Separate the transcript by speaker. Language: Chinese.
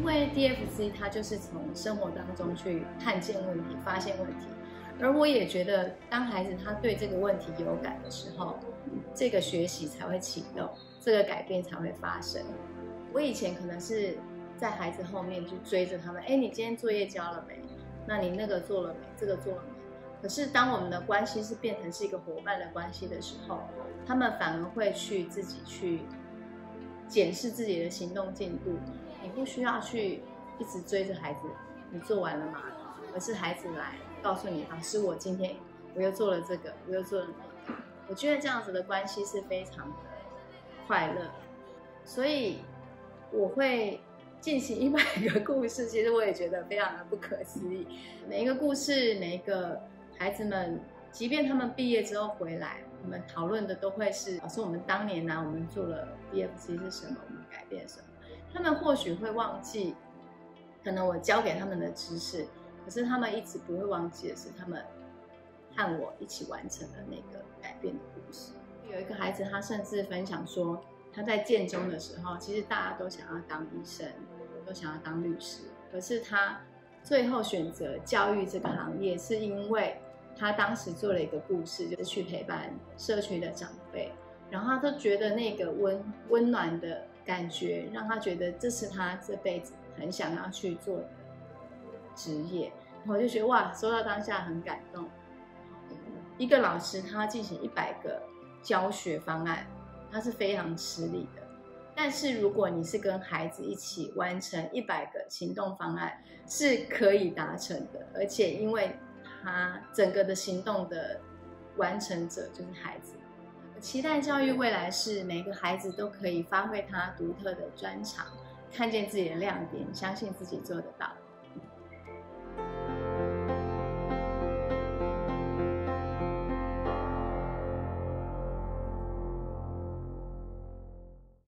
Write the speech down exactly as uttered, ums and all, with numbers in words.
Speaker 1: 因为 D F C 它就是从生活当中去看见问题、发现问题，而我也觉得，当孩子他对这个问题有感的时候，这个学习才会启动，这个改变才会发生。我以前可能是在孩子后面就追着他们，哎，你今天作业交了没？那你那个做了没？这个做了没？可是当我们的关系是变成是一个伙伴的关系的时候，他们反而会去自己去检视自己的行动进度。你不需要去一直追着孩子，你做完了吗？而是孩子来告诉你，老师，我今天我又做了这个，我又做了那个。我觉得这样子的关系是非常的快乐，所以我会进行一百个故事，其实我也觉得非常的不可思议。每一个故事，每一个孩子们，即便他们毕业之后回来，我们讨论的都会是，老师，我们当年呢、啊，我们做了 D F C 是什么，我们改变什么。他们或许会忘记，可能我教给他们的知识，可是他们一直不会忘记的是，他们和我一起完成了那个改变的故事。有一个孩子，他甚至分享说，他在建中的时候，其实大家都想要当医生，都想要当律师，可是他最后选择教育这个行业，是因为他当时做了一个故事，就是去陪伴社区的长辈，然后他都觉得那个温温暖的感觉，让他觉得这是他这辈子很想要去做的职业。我就觉得哇，收到当下很感动。一个老师他进行一百个教学方案，他是非常吃力的。但是如果你是跟孩子一起完成一百个行动方案，是可以达成的。而且因为他整个的行动的完成者就是孩子。我期待教育未来是每个孩子都可以发挥他独特的专长，看见自己的亮点，相信自己做得到。